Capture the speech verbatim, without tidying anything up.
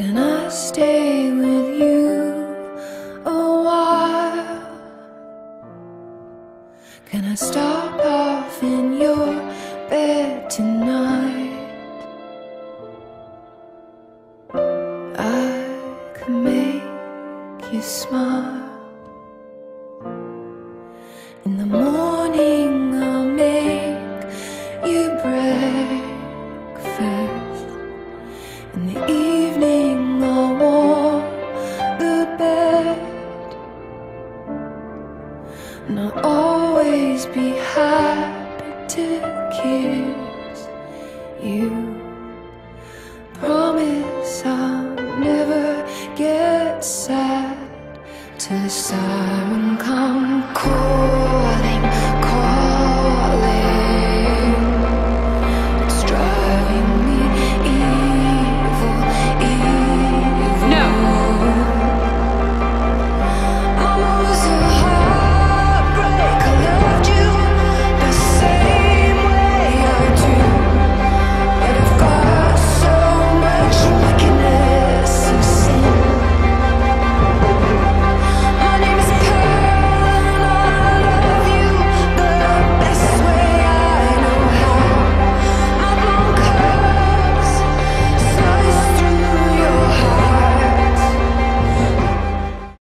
Can I stay with you a while? Can I stop off in your bed tonight? I could make you smile. In the morning I'll make you breakfast. In the evening I'll warm the bed. And I'll always be happy to kiss you. Promise I'll never get sad to the side.